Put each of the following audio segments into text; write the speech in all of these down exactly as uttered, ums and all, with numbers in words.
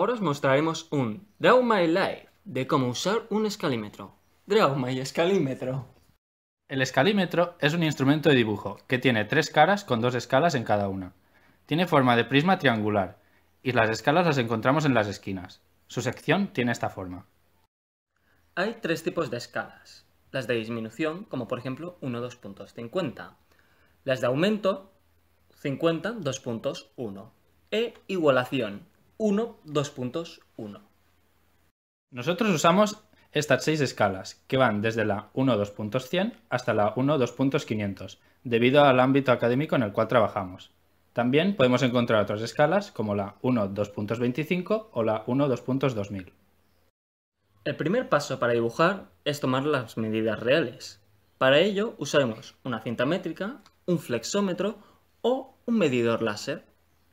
Ahora os mostraremos un Draw My Life de cómo usar un escalímetro. Draw My Escalímetro. El escalímetro es un instrumento de dibujo que tiene tres caras con dos escalas en cada una. Tiene forma de prisma triangular y las escalas las encontramos en las esquinas. Su sección tiene esta forma. Hay tres tipos de escalas. Las de disminución, como por ejemplo uno, dos puntos cincuenta. Las de aumento, cincuenta, dos puntos uno. E igualación, uno, dos puntos uno. Nosotros usamos estas seis escalas, que van desde la uno, dos puntos cien hasta la uno, dos puntos quinientos, debido al ámbito académico en el cual trabajamos. También podemos encontrar otras escalas como la uno, dos puntos veinticinco o la uno, dos puntos dos mil. El primer paso para dibujar es tomar las medidas reales. Para ello usaremos una cinta métrica, un flexómetro o un medidor láser.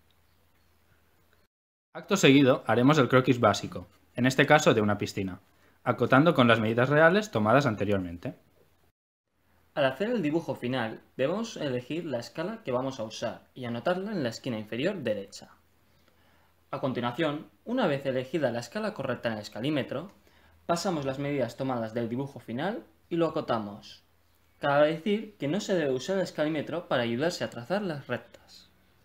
Acto seguido haremos el croquis básico, en este caso de una piscina, acotando con las medidas reales tomadas anteriormente. Al hacer el dibujo final debemos elegir la escala que vamos a usar y anotarla en la esquina inferior derecha. A continuación, una vez elegida la escala correcta en el escalímetro, pasamos las medidas tomadas del dibujo final y lo acotamos. Cabe decir que no se debe usar el escalímetro para ayudarse a trazar las rectas.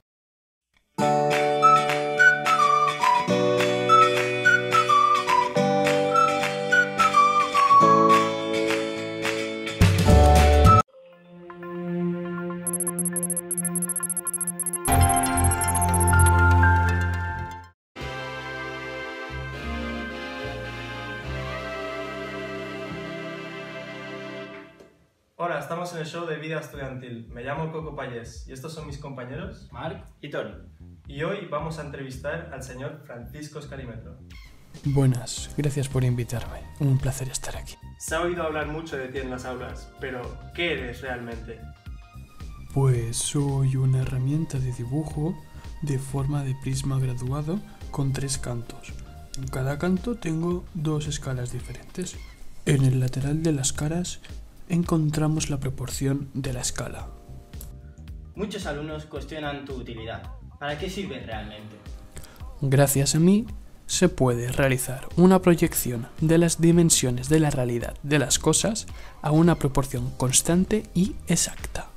Hola, estamos en el show de Vida Estudiantil. Me llamo Coco Payés y estos son mis compañeros Marc y Tony. Y hoy vamos a entrevistar al señor Francisco Escalímetro. Buenas, gracias por invitarme. Un placer estar aquí. Se ha oído hablar mucho de ti en las aulas, pero ¿qué eres realmente? Pues soy una herramienta de dibujo de forma de prisma graduado con tres cantos. En cada canto tengo dos escalas diferentes. En el lateral de las caras encontramos la proporción de la escala. Muchos alumnos cuestionan tu utilidad. ¿Para qué sirve realmente? Gracias a mí se puede realizar una proyección de las dimensiones de la realidad de las cosas a una proporción constante y exacta.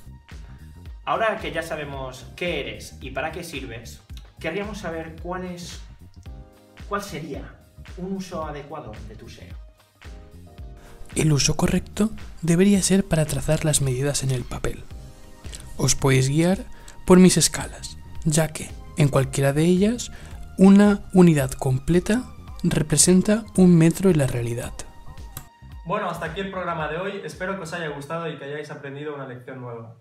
Ahora que ya sabemos qué eres y para qué sirves, querríamos saber cuál es, cuál sería un uso adecuado de tu S E O. El uso correcto debería ser para trazar las medidas en el papel. Os podéis guiar por mis escalas, ya que en cualquiera de ellas una unidad completa representa un metro en la realidad. Bueno, hasta aquí el programa de hoy. Espero que os haya gustado y que hayáis aprendido una lección nueva.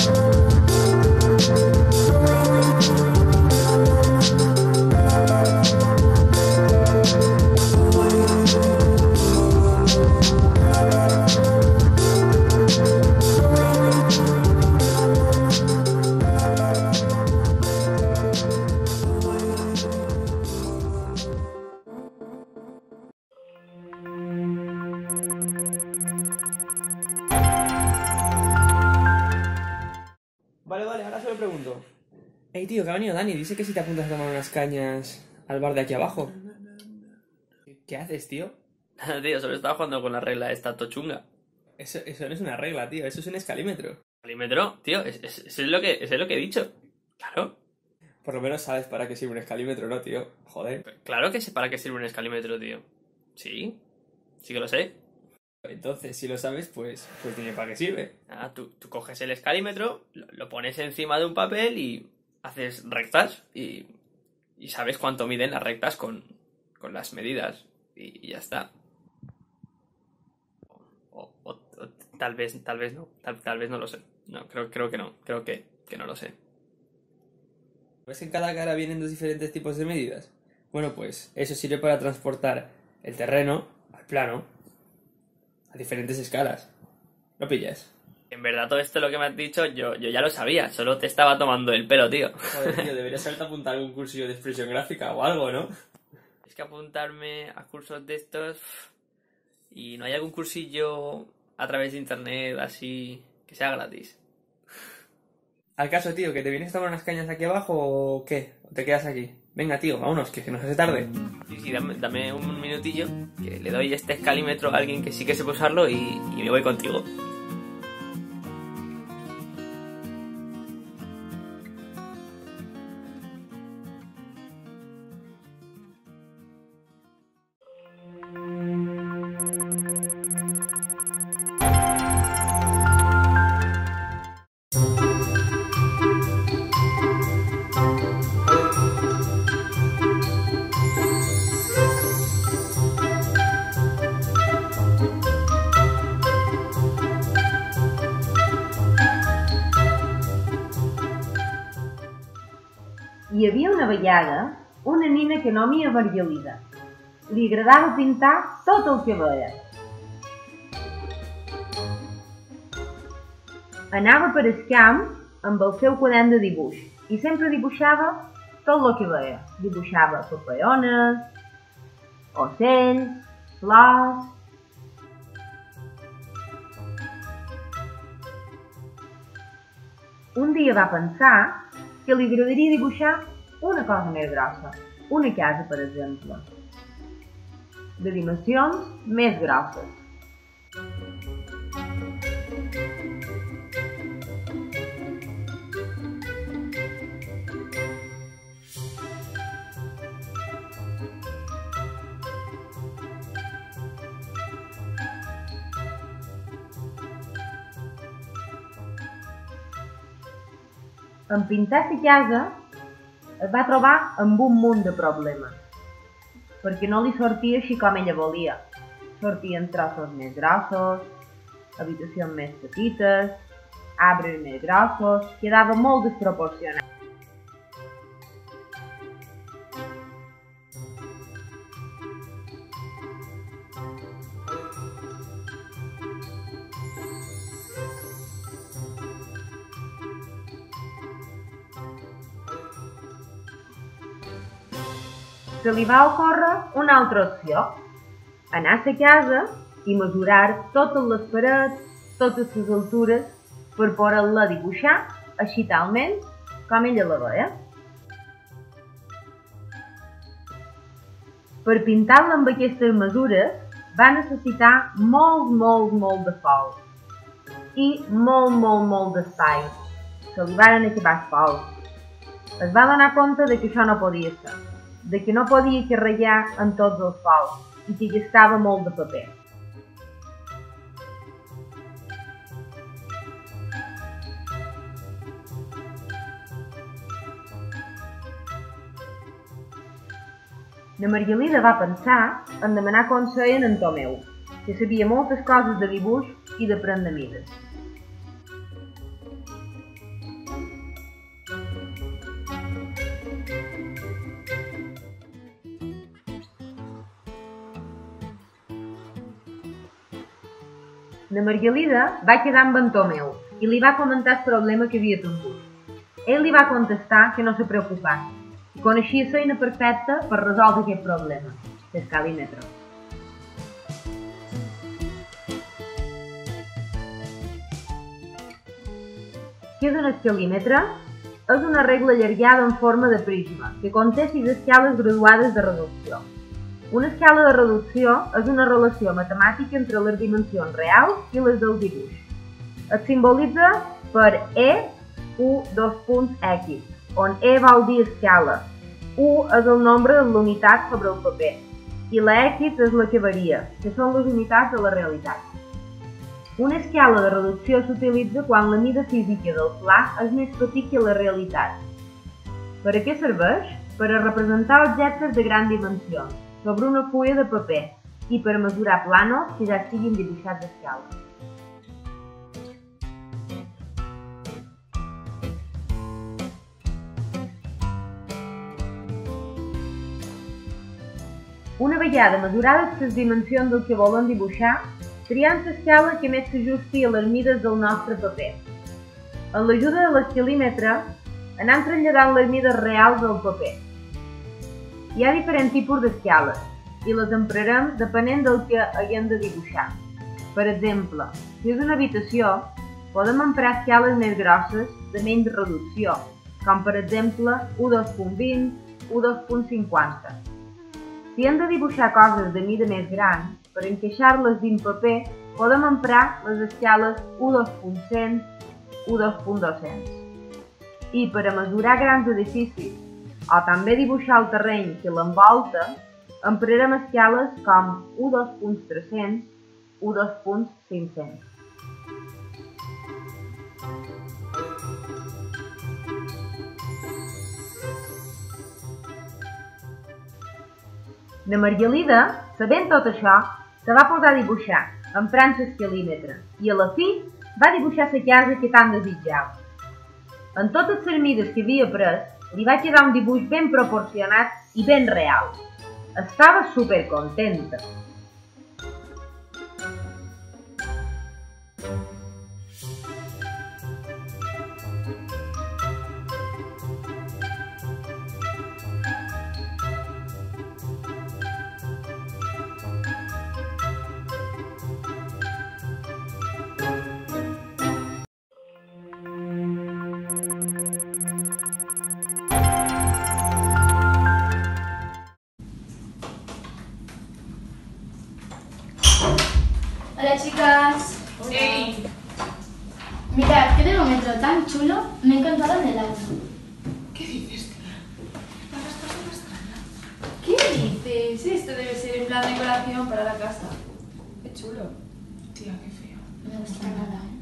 We'll be right back. Vale, vale, ahora se lo pregunto. Ey, tío, que ha venido Dani. Dice que si te apuntas a tomar unas cañas al bar de aquí abajo. ¿Qué haces, tío? Nada, tío, solo estaba jugando con la regla esta tochunga. Eso, eso no es una regla, tío. Eso es un escalímetro. ¿Escalímetro? Tío, es- es- eso es lo que, eso es lo que he dicho. Claro. Por lo menos sabes para qué sirve un escalímetro, ¿no, tío? Joder. Claro que sé para qué sirve un escalímetro, tío. Sí. Sí que lo sé. Entonces, si lo sabes, pues, pues dime para qué sirve. Nada, tú, tú coges el escalímetro, lo, lo pones encima de un papel y haces rectas y, y sabes cuánto miden las rectas con, con las medidas y, y ya está. O, o- o tal vez, tal vez no, tal, tal vez no lo sé. No, creo, creo que no, creo que, que no lo sé. ¿Ves que en cada cara vienen dos diferentes tipos de medidas? Bueno, pues eso sirve para transportar el terreno al plano a diferentes escalas. ¿No pillas? En verdad todo esto lo que me has dicho yo, yo ya lo sabía, solo te estaba tomando el pelo, tío. Joder, tío, deberías haberte apuntado a algún cursillo de expresión gráfica o algo, ¿no? Es que apuntarme a cursos de estos y no hay algún cursillo a través de internet así que sea gratis. Al caso, tío, ¿que te vienes a tomar unas cañas aquí abajo o qué? ¿O te quedas aquí? Venga, tío, vámonos, que, que nos hace tarde. Sí, sí, dame, dame un minutillo que le doy este escalímetro a alguien que sí que sepa usarlo y, y me voy contigo. Hi havia una vegada una nina que nomia Margalida. Li agradava pintar tot el que veia. Anava per el camp amb el seu quadern de dibuix i sempre dibuixava tot el que veia. Dibuixava paperones, ocells, flors... Un dia va pensar que li agradaria dibuixar una cosa més grossa, una casa, per exemple, de dimensions més grosses. En pintar la casa es va trobar amb un munt de problemes, perquè no li sortia així com ella volia. Sortien trossos més grossos, habitacions més petites, arbres més grossos, quedava molt desproporcionat. Se li va ocórrer una altra opció, anar a la casa i mesurar totes les parets, totes les altures, per poder-la dibuixar així talment com ella la veia. Per pintar-la amb aquestes mesures va necessitar molt, molt, molt de fols i molt, molt, molt d'espai. Se li varen acabar els fols. Es va donar compte de que això no podia ser, de que no podia carregar en tots els fols i que gastava molt de paper. La Margalida va pensar en demanar consell en Tomeu, que sabia moltes coses de dibuix i de prendre mides. La Margalida va quedar amb en Tomeu i li va comentar el problema que havia tingut. Ell li va contestar que no se preocupés, que coneixia la eina perfecta per resoldre aquest problema, l'escalímetre. Què és un escalímetre? És una regla allargada en forma de prisma, que conté sis escales graduades de reducció. Una escala de reducció és una relació matemàtica entre les dimensions reals i les del dibuix. Es simbolitza per E, U, dos punts, X, on E vol dir escala, U és el nombre de l'unitat sobre el paper i la X és la que varia, que són les unitats de la realitat. Una escala de reducció s'utilitza quan la mida física del pla és més petit que la realitat. Per a què serveix? Per a representar objectes de gran dimensió sobre una fulla de paper i per mesurar planos que ja estiguin dibuixats a escala. Una vegada mesurades les dimensions del que volen dibuixar, triem l'escala que més s'ajusti a les mides del nostre paper. Amb l'ajuda de l'escalímetre, anem traslladant les mides reals del paper. Hi ha diferents tipus d'escales i les emprarem depenent del que haguem de dibuixar. Per exemple, si és una habitació, podem emprar escales més grosses de menys reducció, com per exemple U dos punt vint, U dos punt cinquanta. Si hem de dibuixar coses de mida més gran, per encaixar-les dins paper, podem emprar les escales U dos punt cent, U dos punt dos-cents. I per a mesurar grans edificis, o també dibuixar el terreny que l'envolta, emprarem escales com U dos punt tres-cents, U dos punt cinc-cents. La Margalida, sabent tot això, se va posar a dibuixar, emprant l'escalímetre, i a la fi va dibuixar la casa que tant desitjava. En totes les mides que havia pres, li va quedar un dibuix ben proporcionat i ben real. Estava supercontenta. Hola chicas. Hey. Mirad, qué termómetro tan chulo. Me ha encantado en el año. ¿Qué dices, tía? La casa está muy extraña. ¿Qué dices? Esto debe ser en plan decoración para la casa. Qué chulo. Tía, qué feo. No me gusta nada, ¿eh?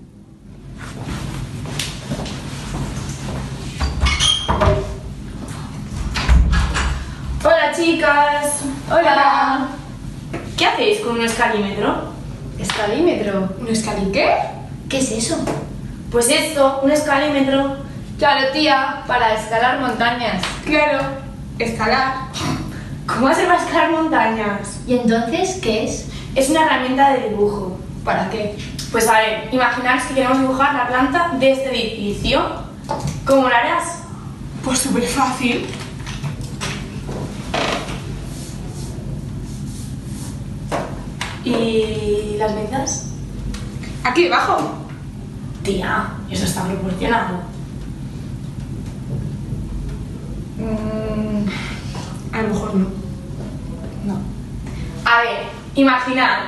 Hola chicas. Hola. ¿Qué hacéis con un escalímetro? ¿Escalímetro? ¿Un escalí qué? ¿Qué es eso? Pues esto, un escalímetro. Claro, tía, para escalar montañas. Claro, escalar. ¿Cómo se va a escalar montañas? ¿Y entonces qué es? Es una herramienta de dibujo. ¿Para qué? Pues a ver, imaginaos que queremos dibujar la planta de este edificio. ¿Cómo lo harás? Pues súper fácil. ¿Y las medidas? Aquí debajo. Tía, eso está proporcionado. Mm, a lo mejor no. No. A ver, imaginad.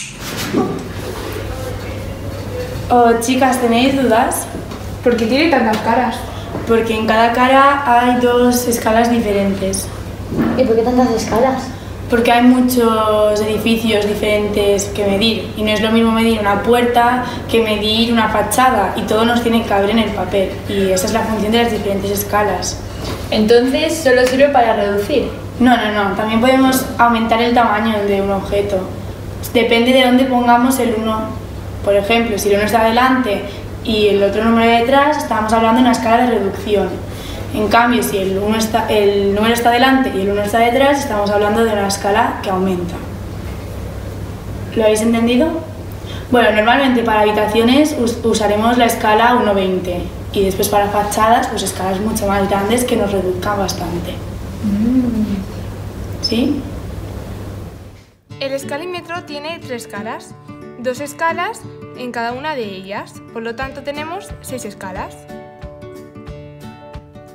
Oh, chicas, ¿tenéis dudas? ¿Por qué tiene tantas caras? Porque en cada cara hay dos escalas diferentes. ¿Y por qué tantas escalas? Porque hay muchos edificios diferentes que medir y no es lo mismo medir una puerta que medir una fachada y todo nos tiene que caber en el papel y esa es la función de las diferentes escalas. Entonces solo sirve para reducir. No, no, no, también podemos aumentar el tamaño de un objeto. Depende de dónde pongamos el uno. Por ejemplo, si el uno está delante y el otro número detrás, estamos hablando de una escala de reducción. En cambio, si el, uno está, el número está delante y el uno está detrás, estamos hablando de una escala que aumenta. ¿Lo habéis entendido? Bueno, normalmente para habitaciones us usaremos la escala uno veinte y después para fachadas, pues escalas mucho más grandes que nos reduzcan bastante. Mm. ¿Sí? El escalímetro tiene tres caras, dos escalas en cada una de ellas, por lo tanto tenemos seis escalas.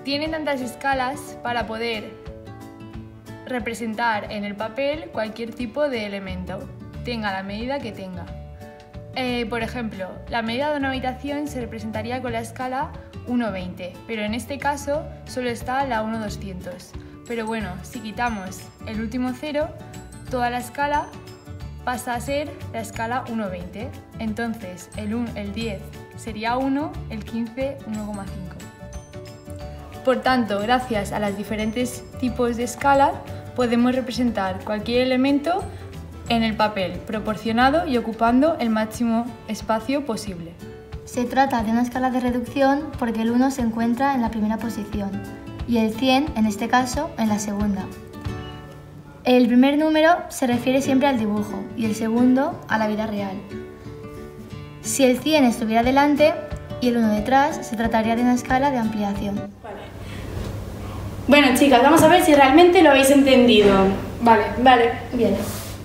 tiene tantas escalas para poder representar en el papel cualquier tipo de elemento, tenga la medida que tenga. Eh, por ejemplo, la medida de una habitación se representaría con la escala uno veinte, pero en este caso solo está la uno doscientos. Pero bueno, si quitamos el último cero, toda la escala pasa a ser la escala uno veinte. Entonces el, un, el diez sería uno, el quince uno coma cinco. Por tanto, gracias a los diferentes tipos de escala, podemos representar cualquier elemento en el papel, proporcionado y ocupando el máximo espacio posible. Se trata de una escala de reducción porque el uno se encuentra en la primera posición y el cien, en este caso, en la segunda. El primer número se refiere siempre al dibujo y el segundo a la vida real. Si el cien estuviera delante y el uno detrás, se trataría de una escala de ampliación. Vale. Bueno, chicas, vamos a ver si realmente lo habéis entendido. Vale, vale, bien.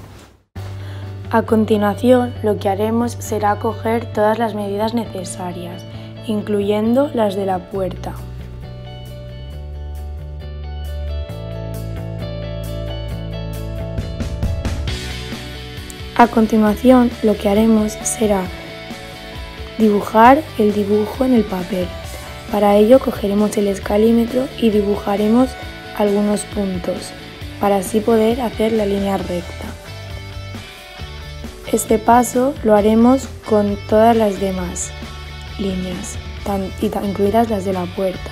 A continuación, lo que haremos será coger todas las medidas necesarias, incluyendo las de la puerta. A continuación, lo que haremos será dibujar el dibujo en el papel. Para ello, cogeremos el escalímetro y dibujaremos algunos puntos, para así poder hacer la línea recta. Este paso lo haremos con todas las demás líneas, incluidas las de la puerta.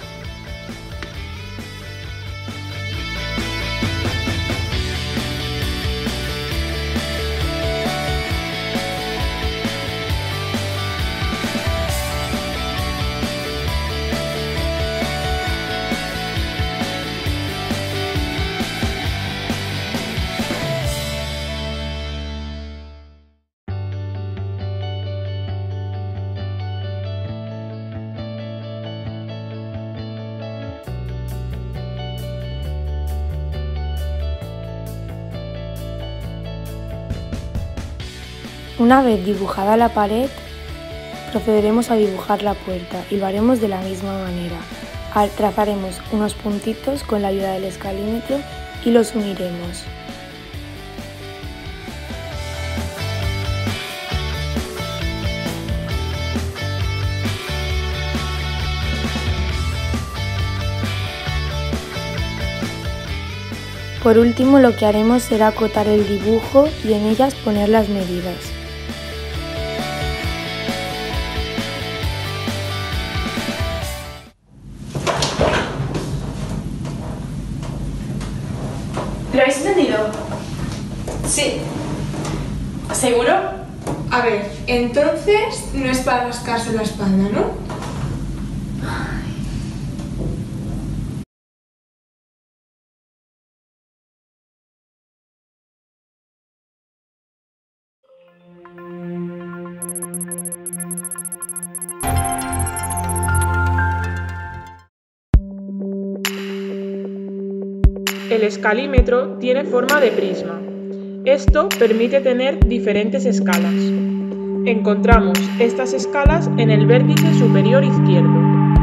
Una vez dibujada la pared, procederemos a dibujar la puerta y lo haremos de la misma manera. Trazaremos unos puntitos con la ayuda del escalímetro y los uniremos. Por último, lo que haremos será acotar el dibujo y en ellas poner las medidas. ¿Lo habéis entendido? Sí. ¿Seguro? A ver, entonces no es para rascarse la espalda, ¿no? El escalímetro tiene forma de prisma. Esto permite tener diferentes escalas. Encontramos estas escalas en el vértice superior izquierdo.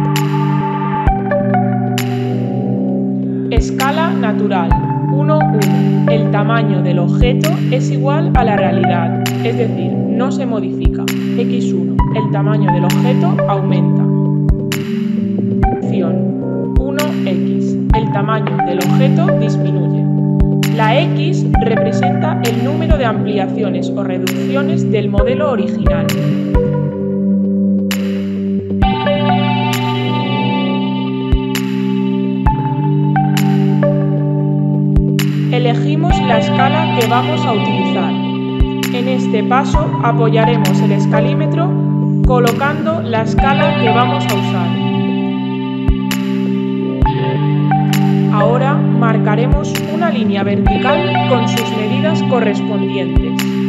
Escala natural. uno, uno. El tamaño del objeto es igual a la realidad, es decir, no se modifica. equis uno. El tamaño del objeto aumenta. uno equis. El tamaño del objeto disminuye. La X representa el número de ampliaciones o reducciones del modelo original. Elegimos la escala que vamos a utilizar. En este paso apoyaremos el escalímetro colocando la escala que vamos a usar. Ahora marcaremos una línea vertical con sus medidas correspondientes.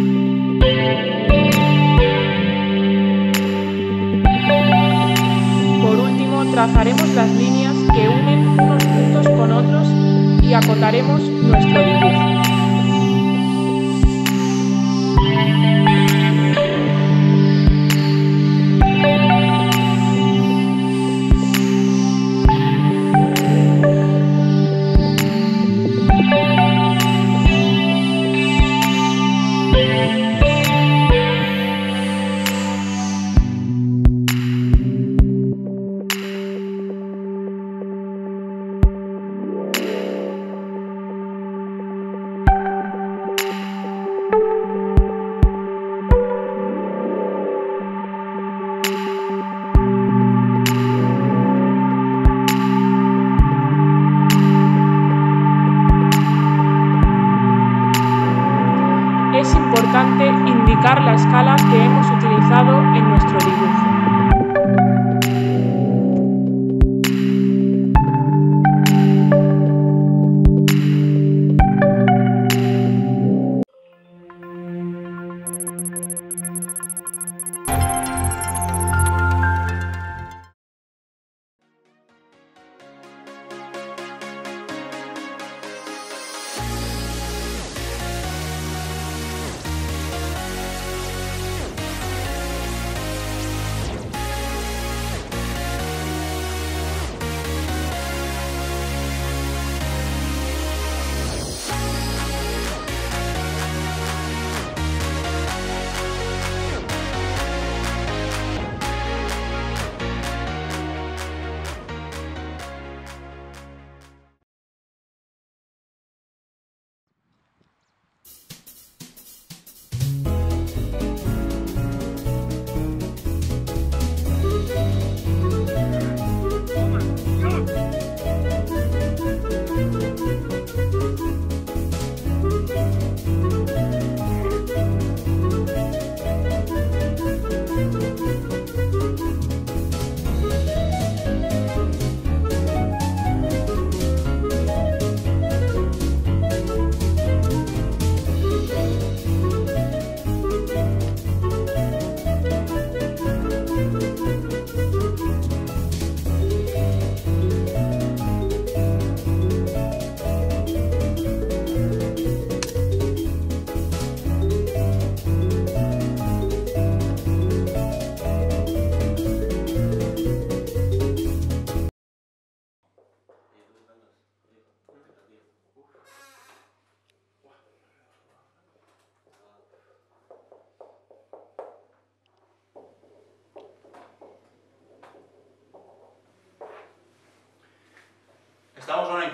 Por último, trazaremos las líneas que unen unos puntos con otros y acotaremos nuestro dibujo.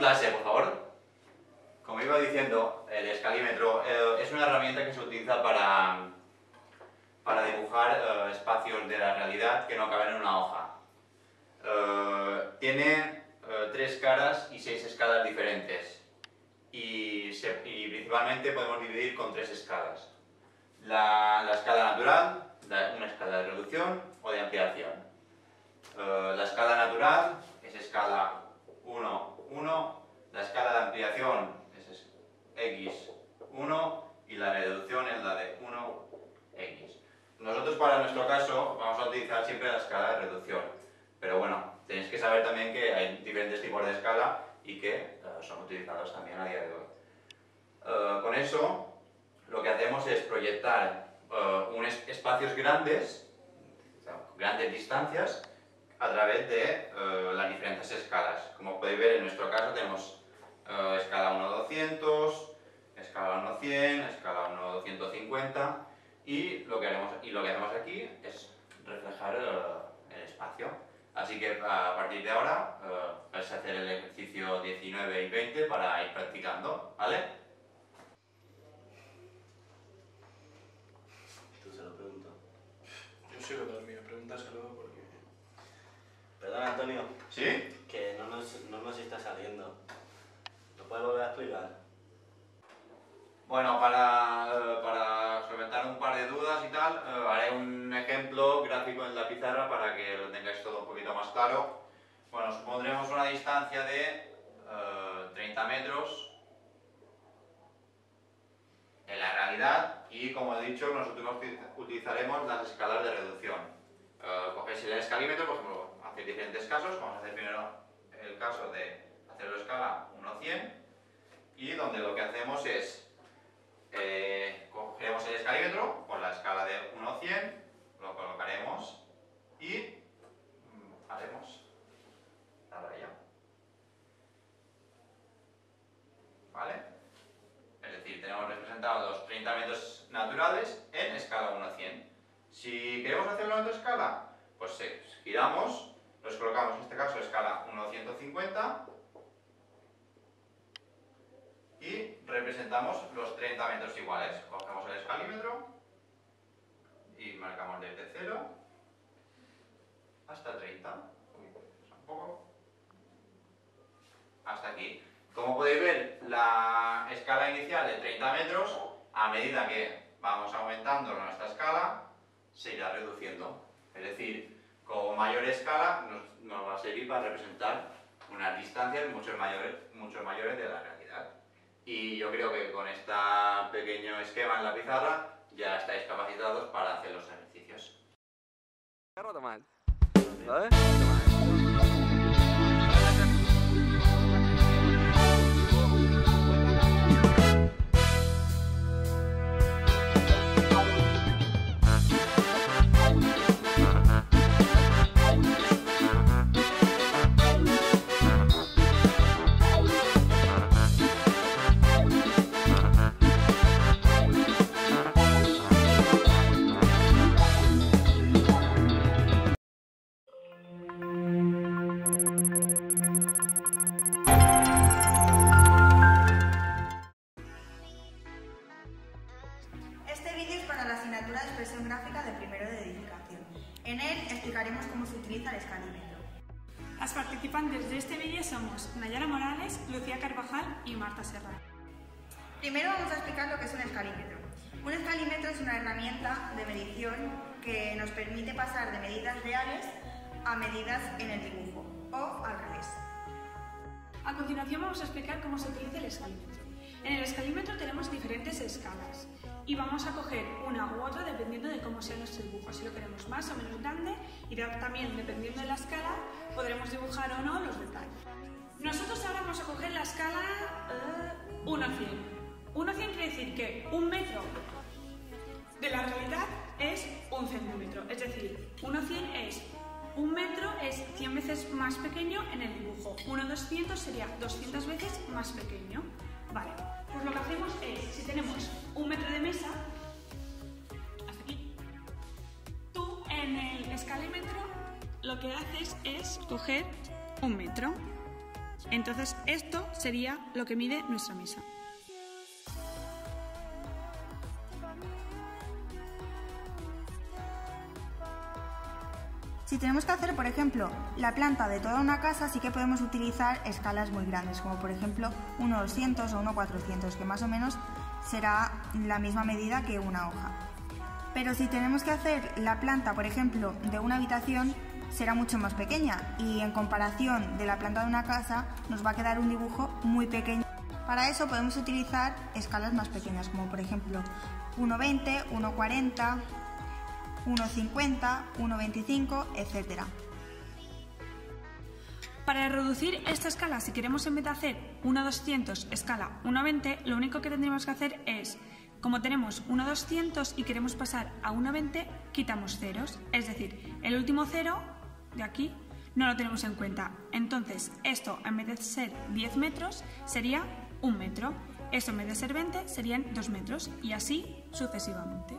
clase, por favor. Como iba diciendo, el escalímetro eh, es una herramienta que se utiliza para, para dibujar eh, espacios de la realidad que no caben en una hoja. Eh, tiene eh, tres caras y seis escalas diferentes. Y, se, y principalmente podemos dividir con tres escalas. La, la escala natural, la, una escala de reducción o de ampliación. Uh, la escala natural es escala uno, uno, la escala de ampliación es equis uno y la de reducción es la de uno, equis. Nosotros para nuestro caso vamos a utilizar siempre la escala de reducción, pero bueno, tenéis que saber también que hay diferentes tipos de escala y que uh, son utilizados también a día de hoy. Uh, con eso lo que hacemos es proyectar uh, unos espacios grandes, o sea, grandes distancias, a través de uh, las diferentes escalas. Como podéis ver, en nuestro caso tenemos uh, escala uno doscientos, escala uno cien, escala uno doscientos cincuenta y lo que, haremos, y lo que hacemos aquí es reflejar uh, el espacio. Así que a partir de ahora uh, vais a hacer el ejercicio diecinueve y veinte para ir practicando, ¿vale? Tú se lo preguntas. Yo sigo con el mío, pregúntaselo porque... Perdón, Antonio. ¿Sí? Que no nos, no nos está saliendo. ¿Lo puedes volver a explicar? Bueno, para, para solventar un par de dudas y tal, eh, haré un ejemplo gráfico en la pizarra para que lo tengáis todo un poquito más claro. Bueno, supondremos una distancia de eh, treinta metros en la realidad y, como he dicho, nosotros utilizaremos las escalas de reducción. Eh, cogéis el escalímetro, por ejemplo, hacéis diferentes casos. Vamos a hacer primero el caso de hacerlo a escala uno cien y donde lo que hacemos es eh, cogeremos el escalímetro con la escala de uno cien, lo colocaremos y mm, haremos la raya. ¿Vale? Es decir, tenemos representados los treinta metros naturales en escala uno cien. Si queremos hacerlo en otra escala, pues eh, giramos, los colocamos en este caso a escala uno ciento cincuenta y representamos los treinta metros iguales. Cogemos el escalímetro y marcamos desde cero hasta treinta. Uy, un poco. Hasta aquí. Como podéis ver, la escala inicial de treinta metros, a medida que vamos aumentando nuestra escala, se irá reduciendo. Es decir, con mayor escala nos, nos va a servir para representar unas distancias mucho mayores, mucho mayores de la realidad. Y yo creo que con este pequeño esquema en la pizarra ya estáis capacitados para hacer los ejercicios. ¿Vale? Este vídeo es para la asignatura de expresión gráfica de primero de edificación. En él explicaremos cómo se utiliza el escalímetro. Las participantes de este vídeo somos Nayara Morales, Lucía Carvajal y Marta Serra. Primero vamos a explicar lo que es un escalímetro. Un escalímetro es una herramienta de medición que nos permite pasar de medidas reales a medidas en el dibujo, o al revés. A continuación vamos a explicar cómo se utiliza el escalímetro. En el escalímetro tenemos diferentes escalas y vamos a coger una u otra dependiendo de cómo sea nuestro dibujo. Si lo queremos más o menos grande y también dependiendo de la escala podremos dibujar o no los detalles. Nosotros ahora vamos a coger la escala uh, uno cien. uno cien quiere decir que un metro de la realidad es un centímetro, es decir, uno cien es un metro es cien veces más pequeño en el dibujo, uno doscientos sería doscientas veces más pequeño. Vale, pues lo que hacemos es, si tenemos un metro de mesa, hasta aquí, tú en el escalímetro lo que haces es coger un metro. Entonces esto sería lo que mide nuestra mesa. Si tenemos que hacer, por ejemplo, la planta de toda una casa, sí que podemos utilizar escalas muy grandes, como por ejemplo uno doscientos o uno cuatrocientos, que más o menos será la misma medida que una hoja. Pero si tenemos que hacer la planta, por ejemplo, de una habitación, será mucho más pequeña y en comparación de la planta de una casa nos va a quedar un dibujo muy pequeño. Para eso podemos utilizar escalas más pequeñas, como por ejemplo uno veinte, uno cuarenta, uno cincuenta, uno veinticinco, etcétera. Para reducir esta escala, si queremos en vez de hacer uno doscientos escala uno veinte, lo único que tendríamos que hacer es, como tenemos uno doscientos y queremos pasar a uno veinte, quitamos ceros. Es decir, el último cero de aquí no lo tenemos en cuenta. Entonces, esto en vez de ser diez metros sería un metro. Esto en vez de ser veinte serían dos metros y así sucesivamente.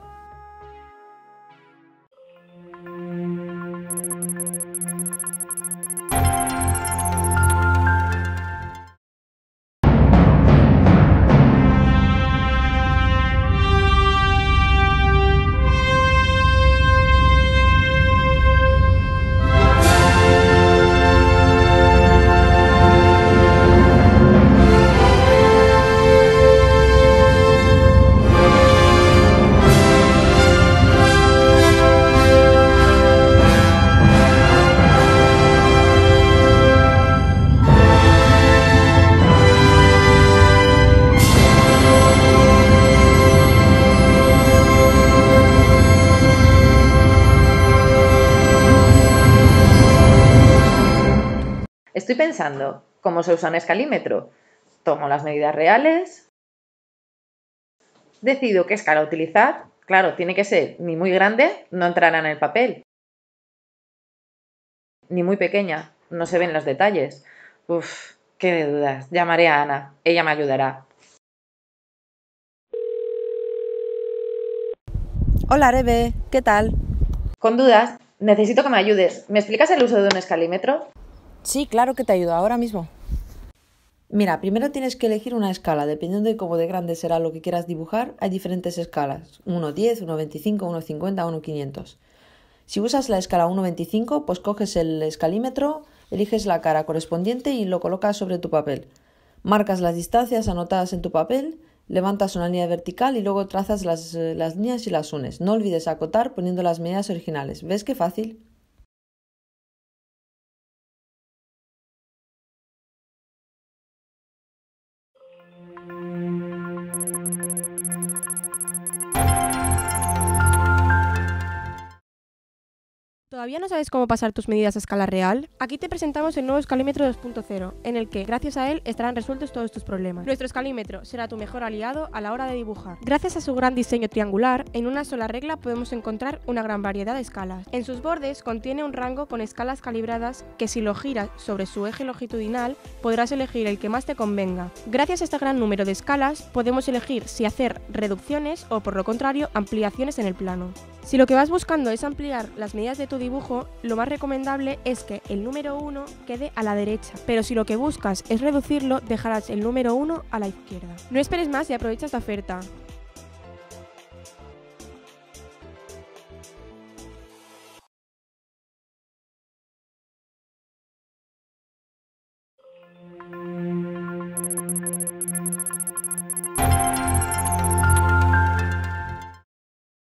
Estoy pensando, ¿cómo se usa un escalímetro? Tomo las medidas reales, decido qué escala utilizar. Claro, tiene que ser ni muy grande, no entrará en el papel, ni muy pequeña, no se ven los detalles. Uf, qué de dudas. Llamaré a Ana, ella me ayudará. Hola, Rebe, ¿qué tal? Con dudas, necesito que me ayudes. ¿Me explicas el uso de un escalímetro? Sí, claro que te ayudo, ahora mismo. Mira, primero tienes que elegir una escala. Dependiendo de cómo de grande será lo que quieras dibujar, hay diferentes escalas. uno diez, uno veinticinco, uno cincuenta, uno quinientos. Si usas la escala uno veinticinco, pues coges el escalímetro, eliges la cara correspondiente y lo colocas sobre tu papel. Marcas las distancias anotadas en tu papel, levantas una línea vertical y luego trazas las, las líneas y las unes. No olvides acotar poniendo las medidas originales. ¿Ves qué fácil? ¿Todavía no sabes cómo pasar tus medidas a escala real? Aquí te presentamos el nuevo escalímetro dos punto cero, en el que, gracias a él, estarán resueltos todos tus problemas. Nuestro escalímetro será tu mejor aliado a la hora de dibujar. Gracias a su gran diseño triangular, en una sola regla podemos encontrar una gran variedad de escalas. En sus bordes contiene un rango con escalas calibradas que, si lo giras sobre su eje longitudinal, podrás elegir el que más te convenga. Gracias a este gran número de escalas, podemos elegir si hacer reducciones o, por lo contrario, ampliaciones en el plano. Si lo que vas buscando es ampliar las medidas de tu dibujo, lo más recomendable es que el número uno quede a la derecha, pero si lo que buscas es reducirlo, dejarás el número uno a la izquierda. No esperes más y aprovecha esta oferta.